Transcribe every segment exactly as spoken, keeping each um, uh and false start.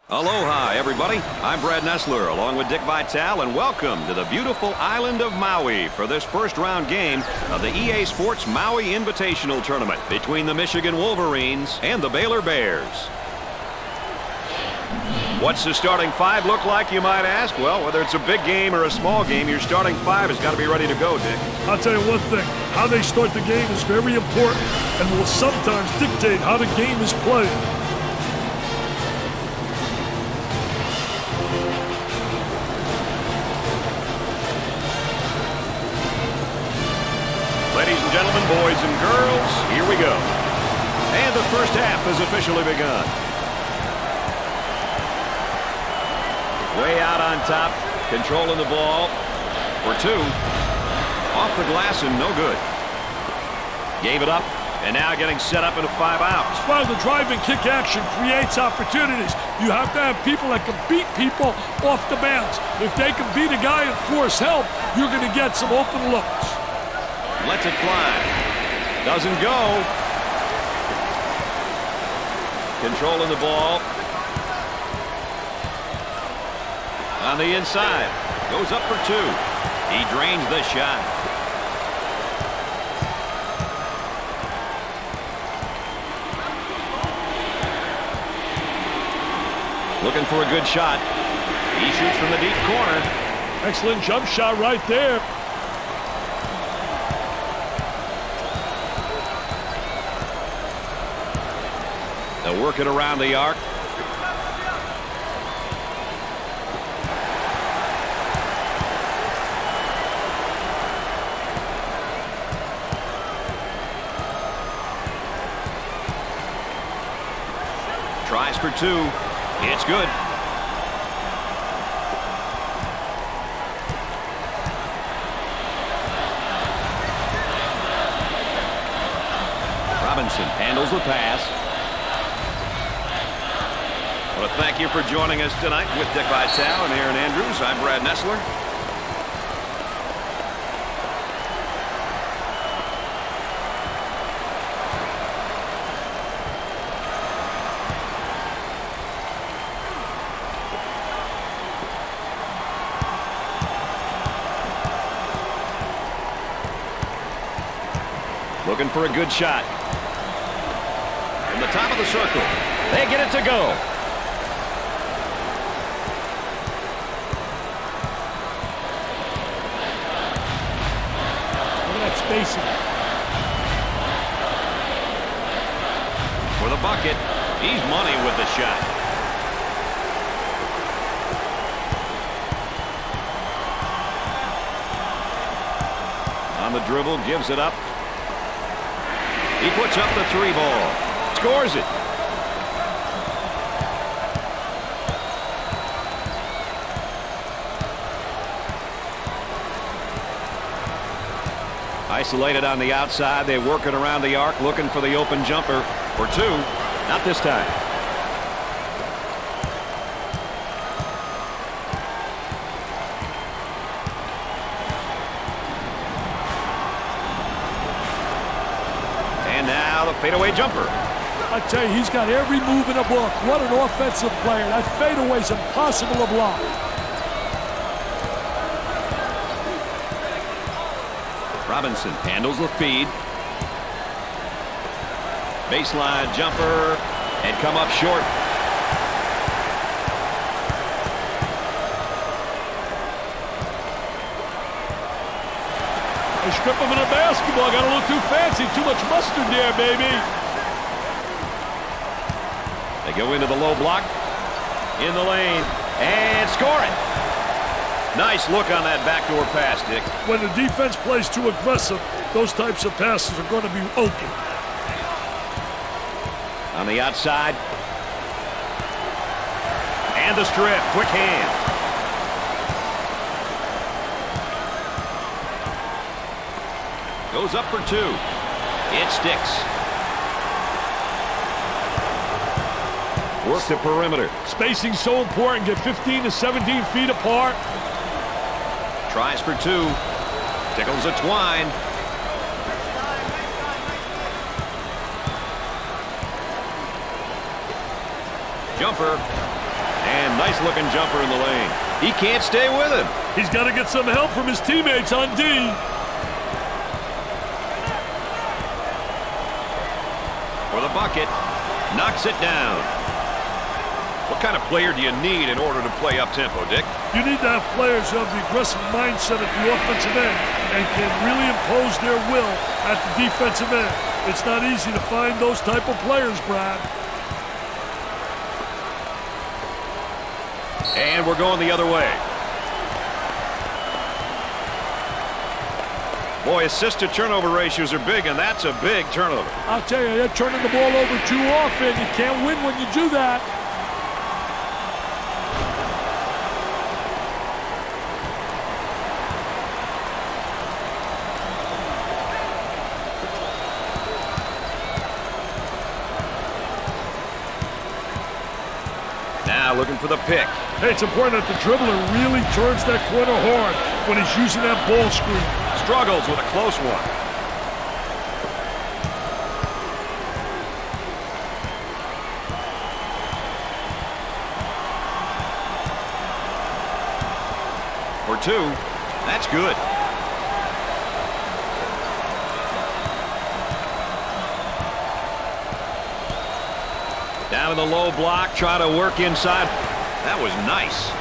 Aloha, everybody. I'm Brad Nessler, along with Dick Vitale, and welcome to the beautiful island of Maui for this first-round game of the E A Sports Maui Invitational Tournament between the Michigan Wolverines and the Baylor Bears. What's the starting five look like, you might ask? Well, whether it's a big game or a small game, your starting five has got to be ready to go, Dick. I'll tell you one thing. How they start the game is very important and will sometimes dictate how the game is played. Ladies and gentlemen, boys and girls, here we go. And the first half has officially begun. Way out on top, controlling the ball for two. Off the glass and no good. Gave it up, and now getting set up into five outs. While the drive and kick action creates opportunities, you have to have people that can beat people off the bounce. If they can beat a guy and force help, you're going to get some open looks. Lets it fly. Doesn't go. Controlling the ball. On the inside. Goes up for two. He drains the shot. Looking for a good shot. He shoots from the deep corner. Excellent jump shot right there. They'll work it around the arc. Tries for two. It's good. Robinson handles the pass. I want to thank you for joining us tonight with Dick Vitale and Aaron Andrews. I'm Brad Nessler. Looking for a good shot. From the top of the circle. They get it to go. Spacing. For the bucket. He's money with the shot. On the dribble, gives it up. He puts up the three ball. Scores it. Isolated on the outside. They work it around the arc, looking for the open jumper for two. Not this time. And now the fadeaway jumper. I tell you, he's got every move in the book. What an offensive player. That fadeaway's impossible to block. Robinson handles the feed. Baseline jumper and come up short. They strip him in a basketball. Got a little too fancy. Too much mustard there, baby. They go into the low block. In the lane. And score it. Nice look on that backdoor pass, Dick. When the defense plays too aggressive, those types of passes are going to be open. On the outside. And the strip. Quick hand. Goes up for two. It sticks. Work the perimeter. Spacing so important. Get fifteen to seventeen feet apart. Tries for two. Tickles a twine. Jumper. And nice-looking jumper in the lane. He can't stay with him. He's got to get some help from his teammates on D. For the bucket. Knocks it down. What kind of player do you need in order to play up-tempo, Dick? You need to have players who have the aggressive mindset at the offensive end and can really impose their will at the defensive end. It's not easy to find those type of players, Brad. And we're going the other way. Boy, assist-to-turnover ratios are big, and that's a big turnover. I'll tell you, they're turning the ball over too often. You can't win when you do that. Now looking for the pick. Hey, it's important that the dribbler really turns that corner hard when he's using that ball screen. Struggles with a close one. For two. That's good. Down in the low block, try to work inside. That was nice.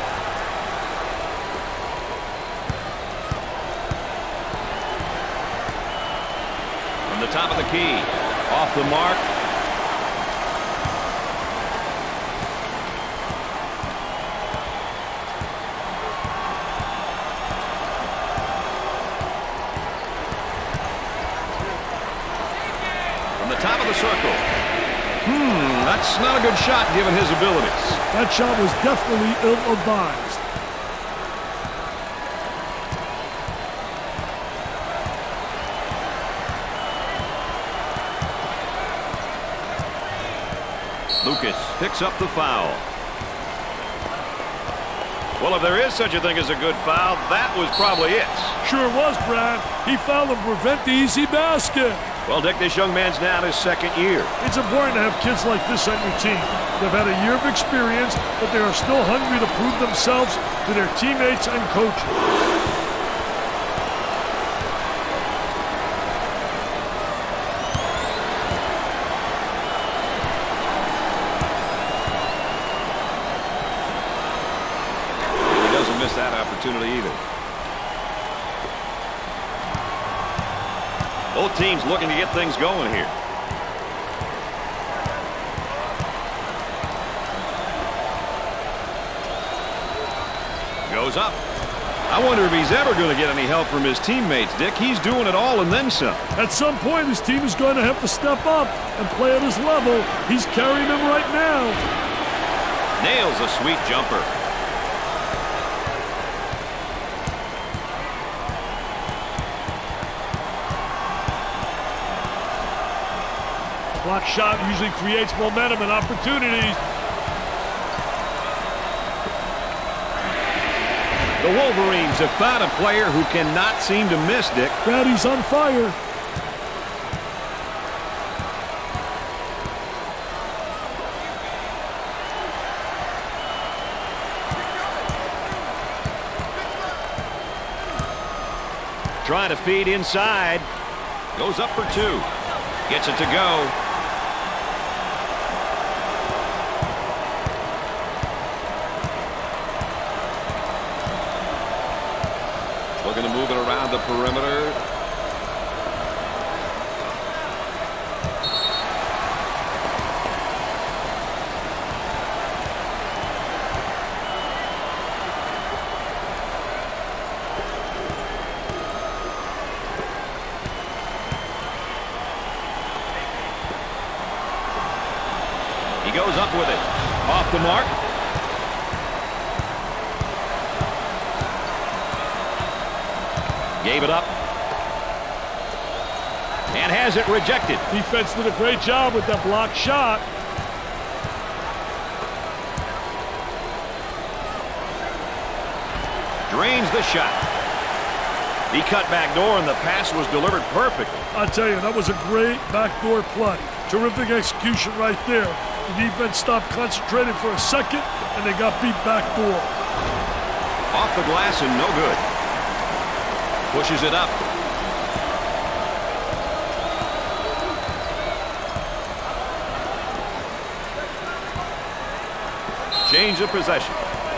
From the top of the key. Off the mark. From the top of the circle. Hmm, that's not a good shot given his abilities. That shot was definitely ill-advised. Lucas picks up the foul. Well, if there is such a thing as a good foul, that was probably it. Sure was, Brad. He fouled to prevent the easy basket. Well, Dick, this young man's now in his second year. It's important to have kids like this on your team. They've had a year of experience, but they are still hungry to prove themselves to their teammates and coaches. That opportunity either. Both teams looking to get things going here. Goes up. I wonder if he's ever going to get any help from his teammates, Dick. He's doing it all and then some. At some point, his team is going to have to step up and play at his level. He's carrying them right now. Nails a sweet jumper. Block shot usually creates momentum and opportunities. The Wolverines have found a player who cannot seem to miss, Dick. Brady's on fire. Trying to feed inside. Goes up for two. Gets it to go. Looking to move it around the perimeter. He goes up with it. Off the mark. Gave it up. And has it rejected. Defense did a great job with that block shot. Drains the shot. He cut back door and the pass was delivered perfectly. I'll tell you, that was a great backdoor play. Terrific execution right there. The defense stopped concentrating for a second, and they got beat back door. Off the glass and no good. Pushes it up. Change of possession.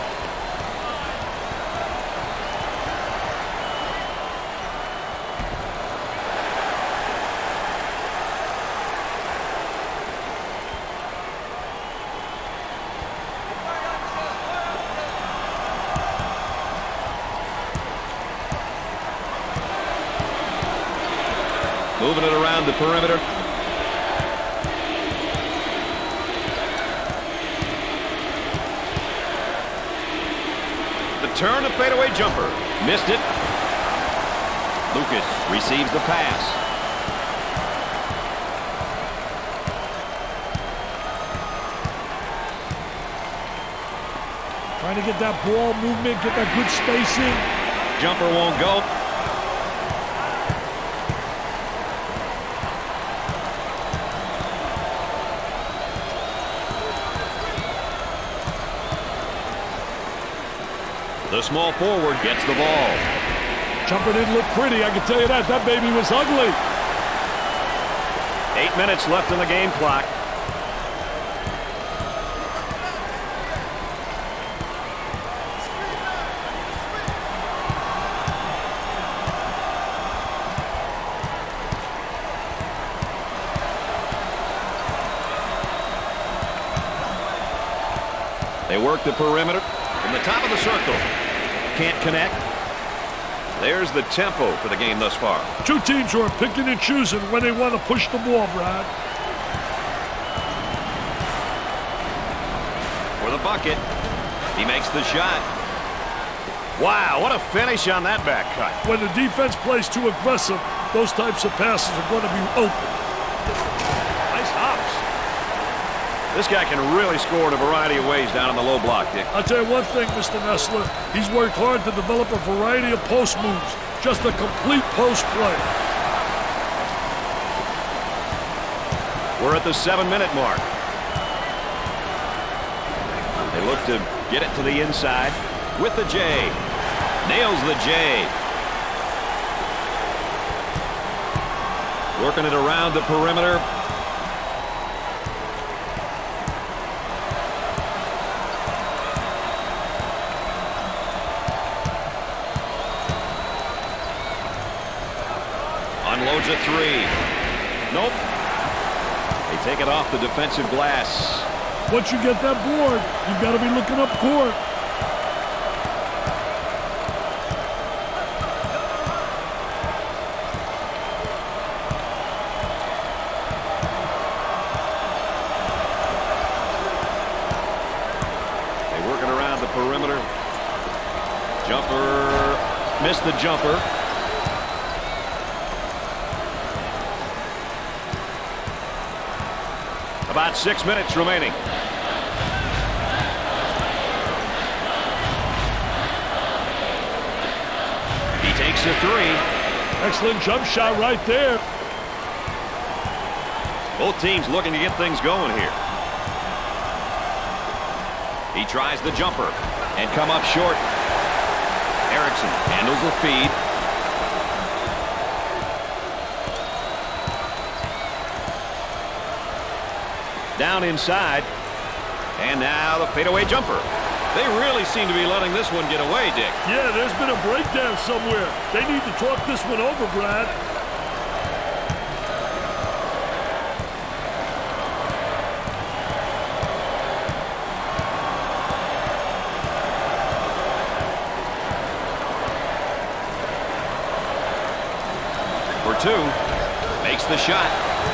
Moving it around the perimeter. The turn, a fadeaway jumper. Missed it. Lucas receives the pass. Trying to get that ball movement, get that good spacing. Jumper won't go. The small forward gets the ball. Jumper didn't look pretty, I can tell you that. That baby was ugly. Eight minutes left in the game clock. They work the perimeter from the top of the circle. Can't connect. There's the tempo for the game thus far. Two teams who are picking and choosing when they want to push the ball, Brad. For the bucket. He makes the shot. Wow, what a finish on that back cut. When the defense plays too aggressive, those types of passes are going to be open. Nice hops. This guy can really score in a variety of ways down in the low block, Dick. I'll tell you one thing, Mister Nessler. He's worked hard to develop a variety of post moves. Just a complete post play. We're at the seven-minute mark. They look to get it to the inside with the J. Nails the J. Working it around the perimeter. Unloads a three. Nope. They take it off the defensive glass. Once you get that board, you've got to be looking up court. They work it around the perimeter. Jumper. Missed the jumper. About six minutes remaining. He takes a three. Excellent jump shot right there. Both teams looking to get things going here. He tries the jumper and come up short. Erickson handles the feed. Down inside. And now the fadeaway jumper. They really seem to be letting this one get away, Dick. Yeah, there's been a breakdown somewhere. They need to talk this one over, Brad. For two. Makes the shot.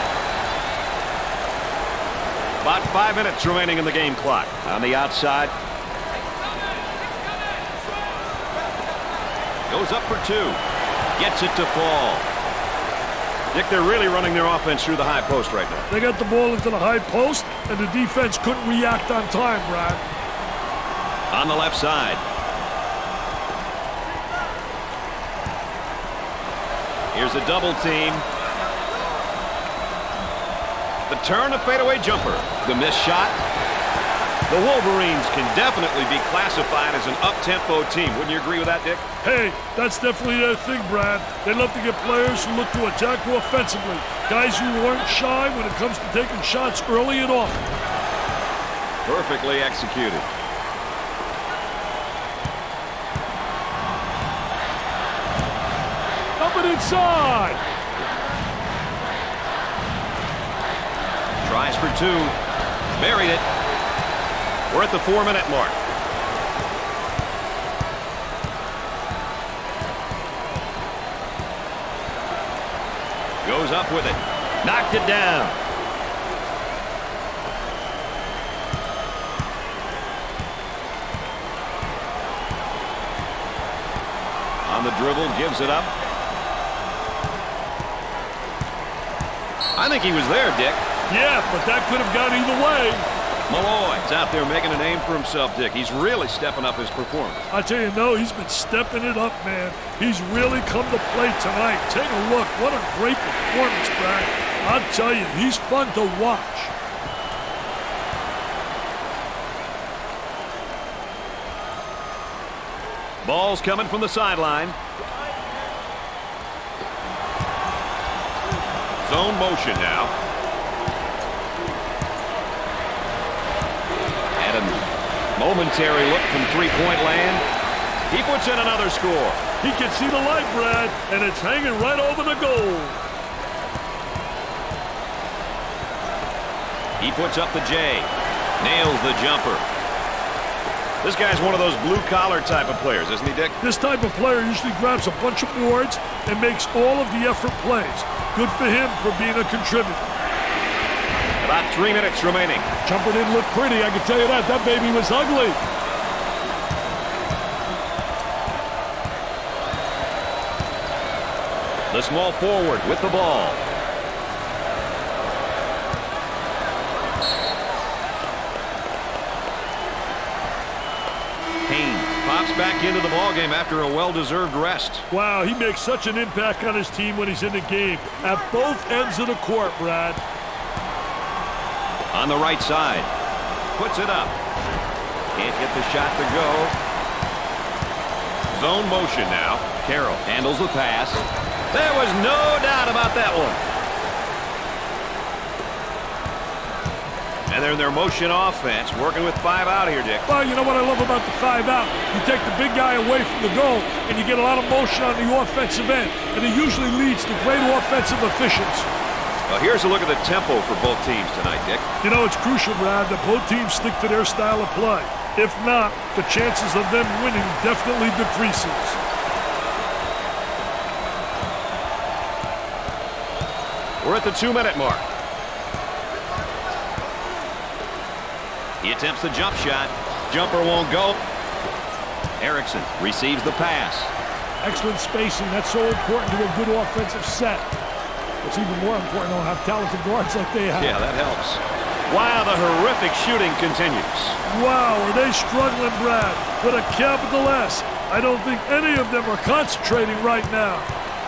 About five minutes remaining in the game clock. On the outside. Goes up for two. Gets it to fall. Dick, they're really running their offense through the high post right now. They got the ball into the high post, and the defense couldn't react on time, Brad. On the left side. Here's a double team. The turn, a fadeaway jumper. The missed shot. The Wolverines can definitely be classified as an up-tempo team. Wouldn't you agree with that, Dick? Hey, that's definitely their thing, Brad. They love to get players who look to attack more offensively. Guys who aren't shy when it comes to taking shots early and often. Perfectly executed. Up and inside. Tries for two. Buried it. We're at the four-minute mark. Goes up with it. Knocked it down. On the dribble, gives it up. I think he was there, Dick. Yeah, but that could have gone either way. Malloy's out there making a name for himself, Dick. He's really stepping up his performance. I tell you, no, he's been stepping it up, man. He's really come to play tonight. Take a look. What a great performance, Brad. I'll tell you, he's fun to watch. Ball's coming from the sideline. Zone motion now. Momentary look from three-point land. He puts in another score. He can see the light, Brad, and it's hanging right over the goal. He puts up the J. Nails the jumper. This guy's one of those blue-collar type of players, isn't he, Dick? This type of player usually grabs a bunch of boards and makes all of the effort plays. Good for him for being a contributor. About three minutes remaining. Jumper didn't look pretty, I can tell you that. That baby was ugly. The small forward with the ball. Payne pops back into the ballgame after a well-deserved rest. Wow, he makes such an impact on his team when he's in the game. At both ends of the court, Brad. On the right side. Puts it up. Can't get the shot to go. Zone motion now. Carroll handles the pass. There was no doubt about that one. And they're in their motion offense, working with five out here, Dick. Well, you know what I love about the five out? You take the big guy away from the goal, and you get a lot of motion on the offensive end, and it usually leads to great offensive efficiency. Well, here's a look at the tempo for both teams tonight, Dick. You know, it's crucial, Brad, that both teams stick to their style of play. If not, the chances of them winning definitely decreases. We're at the two-minute mark. He attempts the jump shot. Jumper won't go. Erickson receives the pass. Excellent spacing. That's so important to a good offensive set. It's even more important to have talented guards like they have. Yeah, that helps. Wow, the horrific shooting continues. Wow, are they struggling, Brad? With a capital S. I don't think any of them are concentrating right now.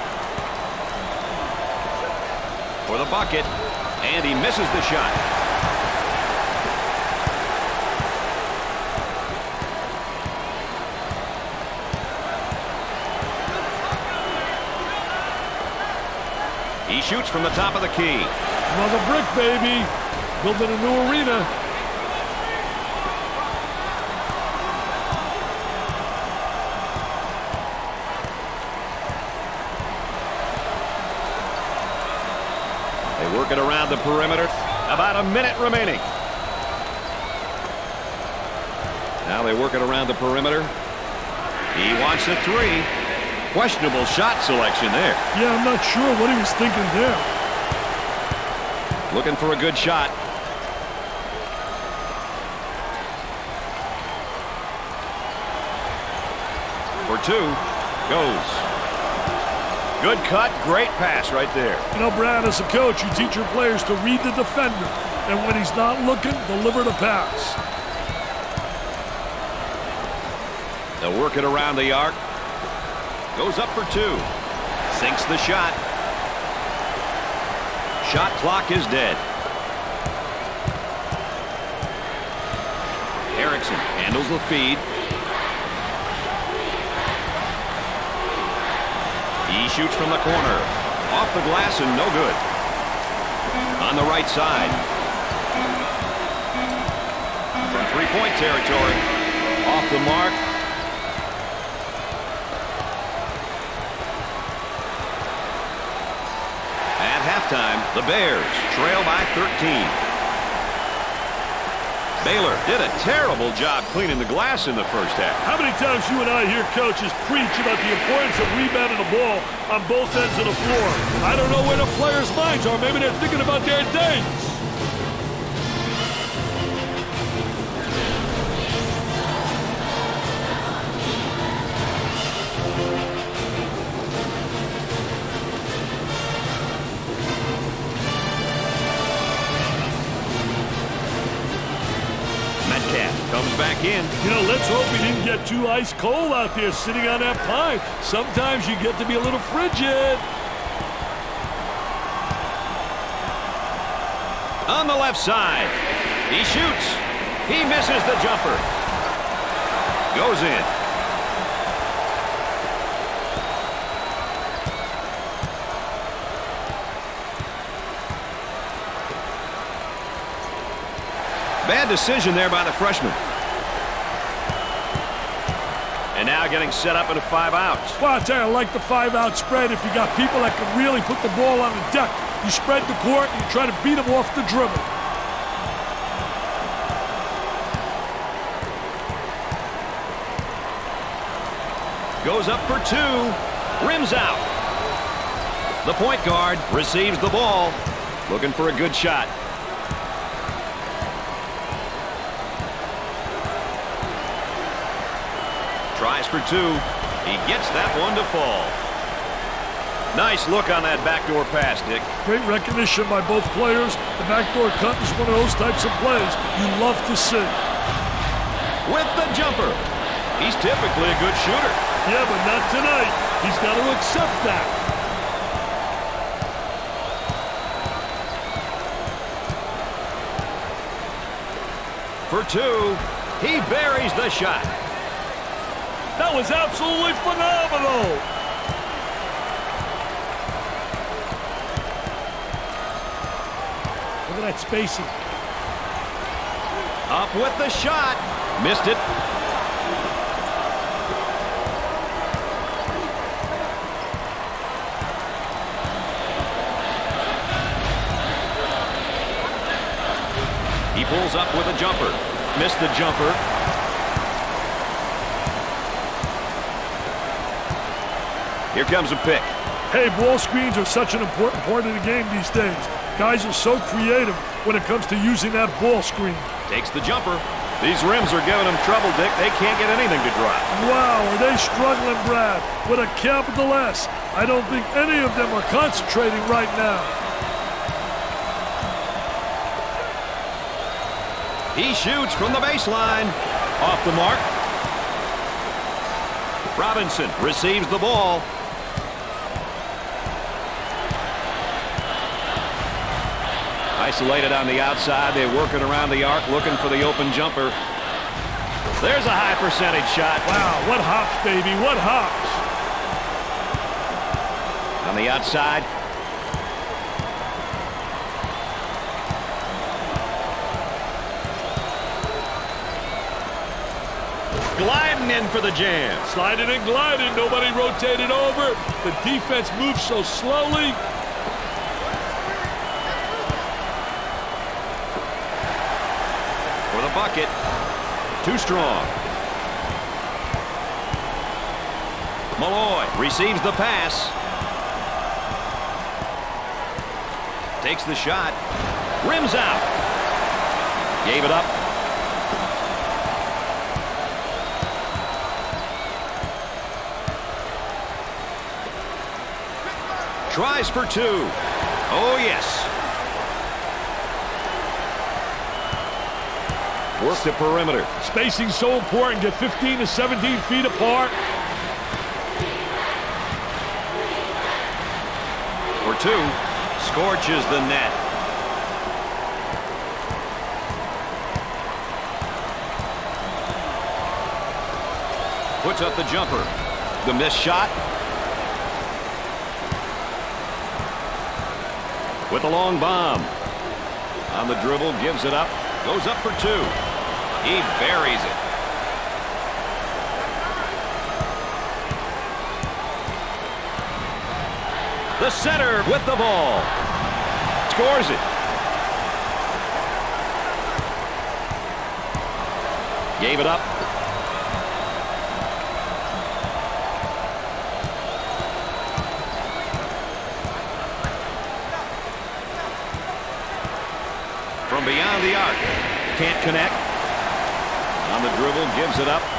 For the bucket, and he misses the shot. He shoots from the top of the key. Another brick, baby. Building a new arena. They work it around the perimeter. About a minute remaining. Now they work it around the perimeter. He wants a three. Questionable shot selection there. Yeah, I'm not sure what he was thinking there. Looking for a good shot. For two. Goes. Good cut. Great pass right there. You know, Brad, as a coach, you teach your players to read the defender. And when he's not looking, deliver the pass. They'll work it around the arc. Goes up for two. Sinks the shot. Shot clock is dead. Jackson handles the feed. He shoots from the corner. Off the glass and no good. On the right side. From three-point territory. Off the mark. At halftime, the Bears trail by thirteen. Baylor did a terrible job cleaning the glass in the first half. How many times you and I hear coaches preach about the importance of rebounding the ball on both ends of the floor? I don't know where the players' minds are. Maybe they're thinking about their days. Comes back in. You know, let's hope he didn't get too ice cold out there sitting on that pine. Sometimes you get to be a little frigid. On the left side. He shoots. He misses the jumper. Goes in. Bad decision there by the freshman. And now getting set up in a five outs. Well, I tell you, I like the five-out spread. If you got people that can really put the ball on the deck, you spread the court and you try to beat them off the dribble. Goes up for two. Rims out. The point guard receives the ball. Looking for a good shot. Tries for two. He gets that one to fall. Nice look on that backdoor pass, Dick. Great recognition by both players. The backdoor cut is one of those types of plays you love to see. With the jumper. He's typically a good shooter. Yeah, but not tonight. He's got to accept that. For two. He buries the shot. That was absolutely phenomenal. Look at that spacing. Up with the shot. Missed it. He pulls up with a jumper. Missed the jumper. Here comes a pick. Hey, ball screens are such an important part of the game these days. Guys are so creative when it comes to using that ball screen. Takes the jumper. These rims are giving them trouble, Dick. They can't get anything to drop. Wow, are they struggling, Brad? With a capital S. I don't think any of them are concentrating right now. He shoots from the baseline. Off the mark. Robinson receives the ball. Isolated on the outside. They're working around the arc, looking for the open jumper. There's a high percentage shot. Wow, what hops, baby, what hops. On the outside. Gliding in for the jam. Sliding and gliding. Nobody rotated over. The defense moves so slowly. For the bucket. Too strong. Malloy receives the pass. Takes the shot. Rims out. Gave it up. Tries for two. Oh, yes. Work the perimeter. Spacing's so important. Get fifteen to seventeen feet apart. For two. Scorches the net. Puts up the jumper. The missed shot. With a long bomb. On the dribble, gives it up. Goes up for two. He buries it. The center with the ball. Scores it. Gave it up. From beyond the arc. Can't connect. On the dribble, gives it up.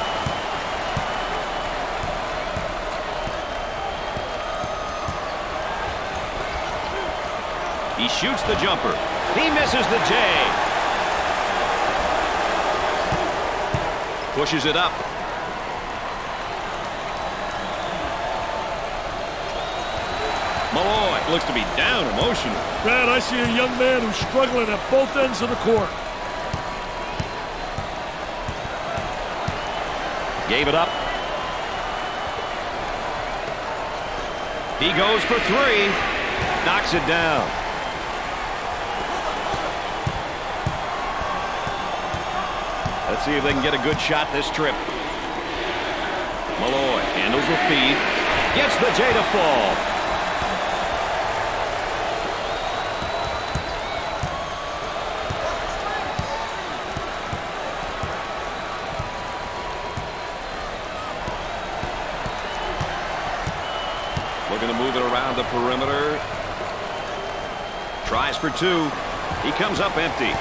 He shoots the jumper. He misses the J. Pushes it up. Malloy looks to be down emotionally. Brad, I see a young man who's struggling at both ends of the court. Gave it up. He goes for three. Knocks it down. Let's see if they can get a good shot this trip. Malloy handles the feed. Gets the J to fall. Looking to move it around the perimeter. Tries for two. He comes up empty.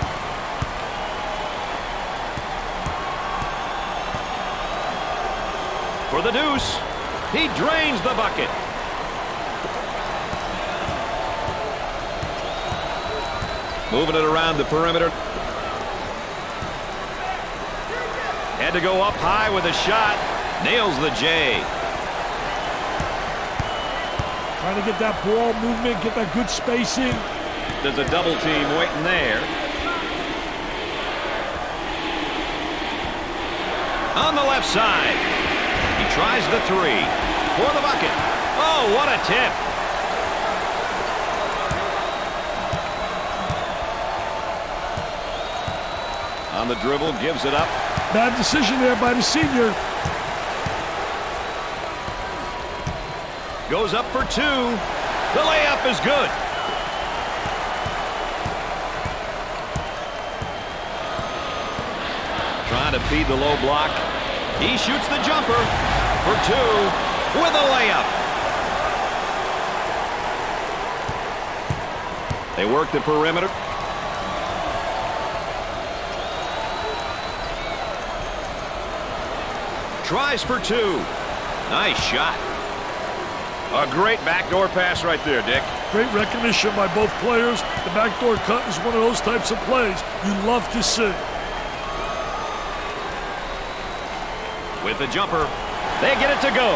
For the deuce. He drains the bucket. Moving it around the perimeter. Had to go up high with a shot. Nails the J. Trying to get that ball movement, get that good spacing. There's a double team waiting there. On the left side. He tries the three. For the bucket. Oh, what a tip. On the dribble, gives it up. Bad decision there by the senior. Goes up for two. The layup is good. Trying to feed the low block. He shoots the jumper for two with a layup. They work the perimeter. Tries for two. Nice shot. A great backdoor pass right there, Dick. Great recognition by both players. The backdoor cut is one of those types of plays you love to see. With the jumper, they get it to go.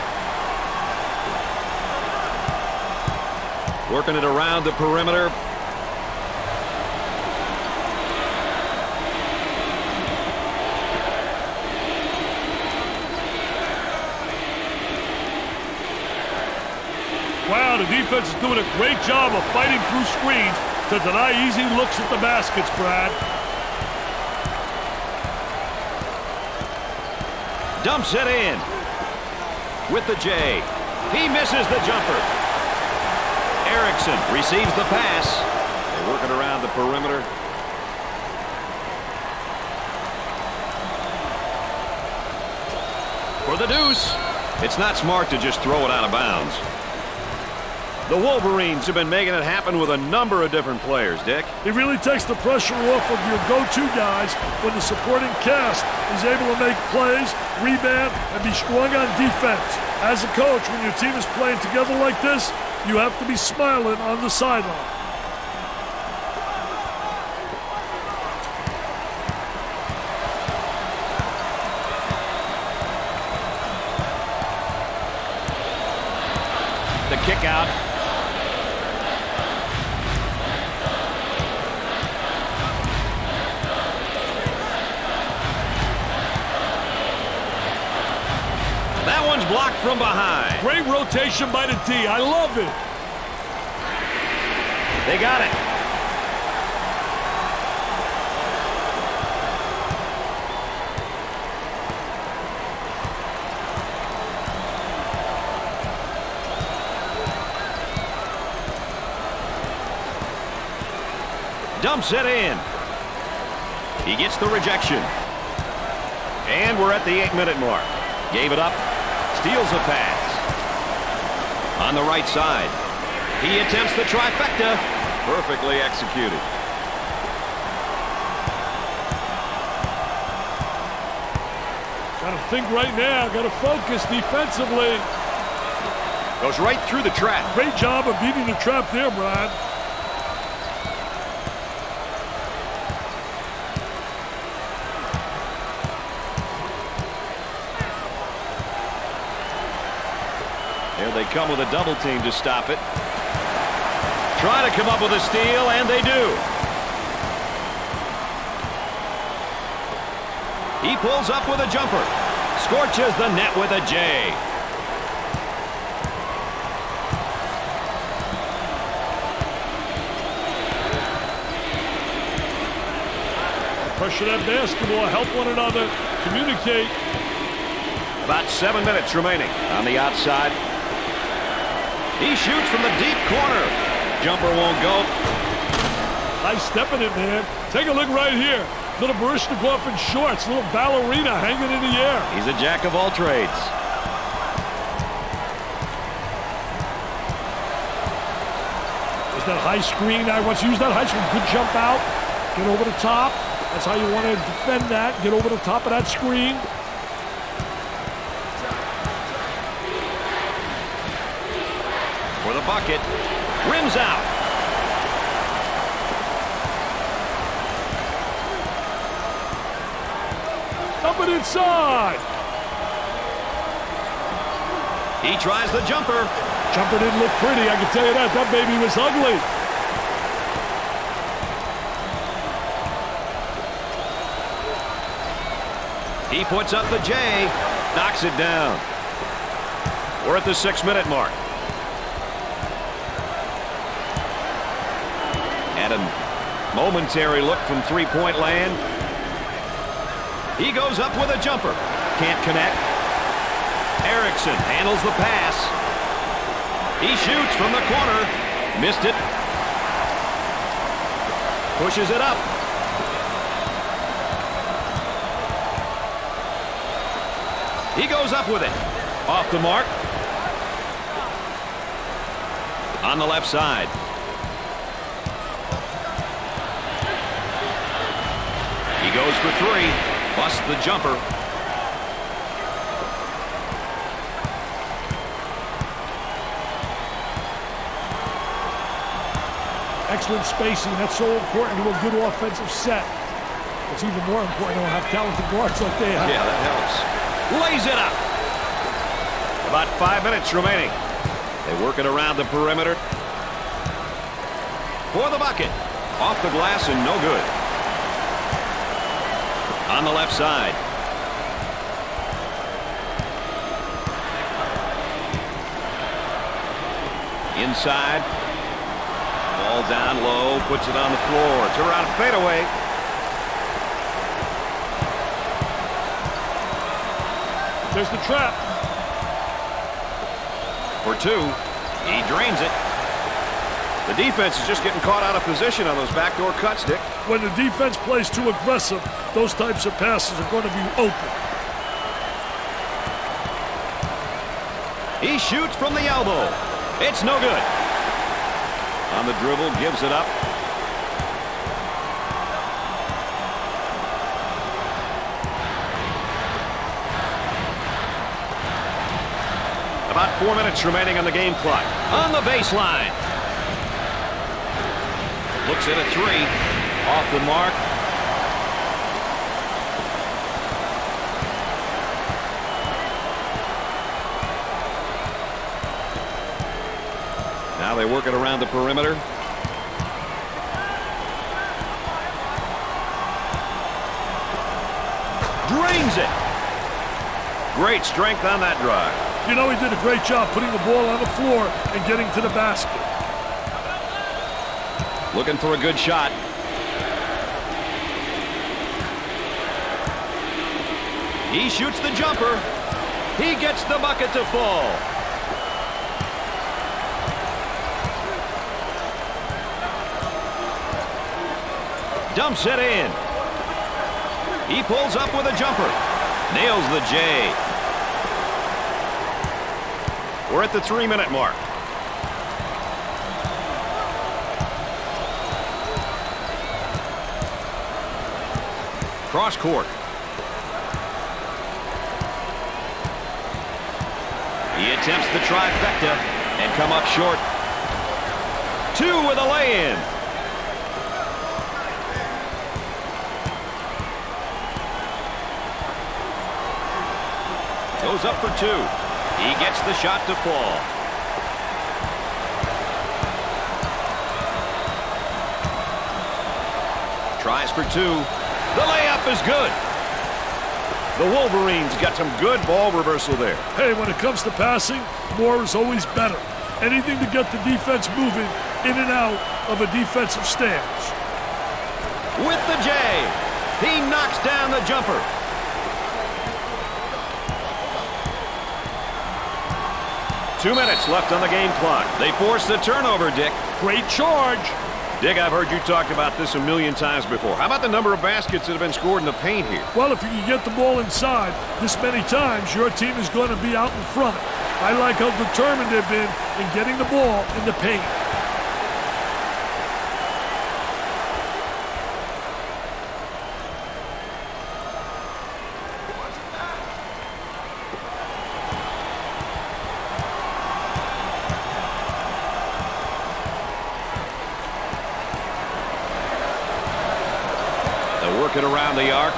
Working it around the perimeter. Wow, the defense is doing a great job of fighting through screens to deny easy looks at the baskets, Brad. Dumps it in. With the J. He misses the jumper. Erickson receives the pass. They work it around the perimeter. For the deuce. It's not smart to just throw it out of bounds. The Wolverines have been making it happen with a number of different players, Dick. It really takes the pressure off of your go-to guys when the supporting cast is able to make plays, rebound, and be strong on defense. As a coach, when your team is playing together like this, you have to be smiling on the sideline. The kick out. blocked from behind. Great rotation by the D. I love it. They got it. Dumps it in. He gets the rejection. And we're at the eight-minute mark. Gave it up. Steals a pass. On the right side. He attempts the trifecta. Perfectly executed. Got to think right now. Got to focus defensively. Goes right through the trap. Great job of beating the trap there, Brad. There they come with a double team to stop it. Try to come up with a steal, and they do. He pulls up with a jumper. Scorches the net with a J. Pressure that basketball, help one another, communicate. About seven minutes remaining on the outside. He shoots from the deep corner. Jumper won't go. Nice step in it, man. Take a look right here. Little Baryshnikov in shorts, little ballerina hanging in the air. He's a jack of all trades. There's that high screen. I want to use that high screen. Good jump out. Get over the top. That's how you want to defend that. Get over the top of that screen. For the bucket. Rims out. Up and inside. He tries the jumper. Jumper didn't look pretty, I can tell you that. That baby was ugly. He puts up the J. Knocks it down. We're at the six-minute mark. Had a momentary look from three-point land. He goes up with a jumper. Can't connect. Erickson handles the pass. He shoots from the corner. Missed it. Pushes it up. He goes up with it. Off the mark. On the left side. He goes for three. Busts the jumper. Excellent spacing. That's so important to a good offensive set. It's even more important to have talented guards like they have. Yeah, that helps. Lays it up. About five minutes remaining. They work it around the perimeter. For the bucket. Off the glass and no good. On the left side. Inside. Ball down low. Puts it on the floor. Turn around fadeaway. There's the trap. For two. He drains it. The defense is just getting caught out of position on those backdoor cuts, Dick. When the defense plays too aggressive, those types of passes are going to be open. He shoots from the elbow. It's no good. On the dribble, gives it up. About four minutes remaining on the game clock. On the baseline. Looks at a three. Off the mark. Now they work it around the perimeter. Drains it. Great strength on that drive. You know, he did a great job putting the ball on the floor and getting to the basket. Looking for a good shot. He shoots the jumper. He gets the bucket to fall. Dumps it in. He pulls up with a jumper. Nails the J. We're at the three-minute mark. Cross court. He attempts the trifecta and come up short. Two with a lay-in. Goes up for two. He gets the shot to fall. Tries for two. The layup is good. The Wolverines got some good ball reversal there. Hey, when it comes to passing, more is always better. Anything to get the defense moving in and out of a defensive stance. With the J. He knocks down the jumper. Two minutes left on the game clock. They force the turnover, Dick. Great charge. Dick, I've heard you talk about this a million times before. How about the number of baskets that have been scored in the paint here? Well, if you can get the ball inside this many times, your team is going to be out in front. I like how determined they've been in getting the ball in the paint. Working around the arc.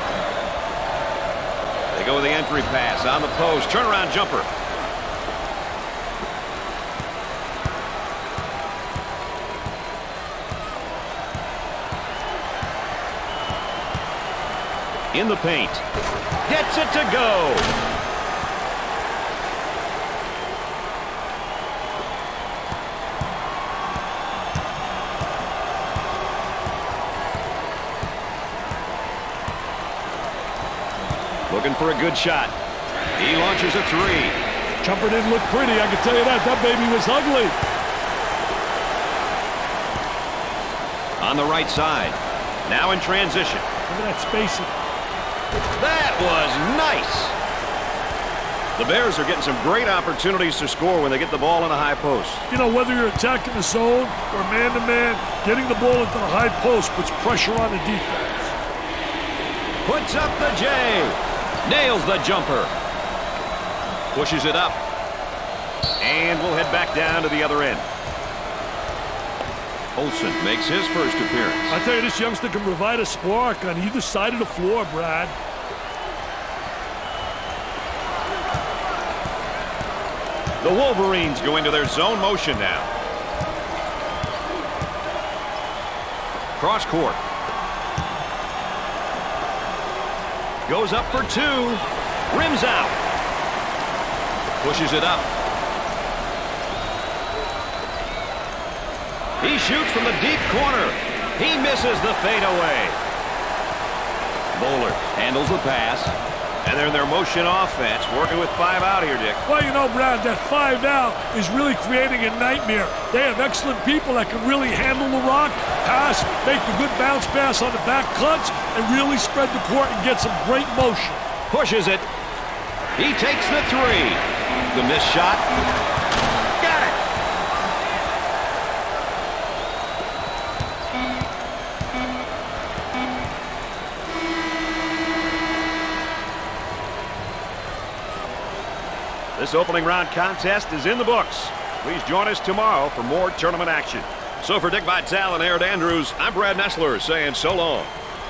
They go with the entry pass on the post. Turnaround jumper. In the paint. Gets it to go. Looking for a good shot. He launches a three. Jumper didn't look pretty, I can tell you that. That baby was ugly. On the right side. Now in transition. Look at that spacing. That was nice. The Bears are getting some great opportunities to score when they get the ball in a high post. You know, whether you're attacking the zone or man-to-man, getting the ball into the high post puts pressure on the defense. Puts up the J. Nails the jumper. Pushes it up. And we'll head back down to the other end. Olsen makes his first appearance. I tell you, this youngster can provide a spark on either side of the floor, Brad. The Wolverines go into their zone motion now. Cross court. Goes up for two. Rims out. Pushes it up. He shoots from the deep corner. He misses the fadeaway. Bowler handles the pass. And they're in their motion offense, working with five out here, Dick. Well, you know, Brad, that five out is really creating a nightmare. They have excellent people that can really handle the rock, pass, make the good bounce pass on the back cuts, and really spread the court and get some great motion. Pushes it. He takes the three. The missed shot. Got it. This opening round contest is in the books. Please join us tomorrow for more tournament action. So for Dick Vitale and Aaron Andrews, I'm Brad Nessler saying so long.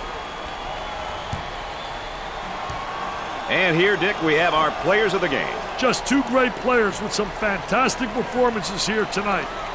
And here, Dick, we have our players of the game. Just two great players with some fantastic performances here tonight.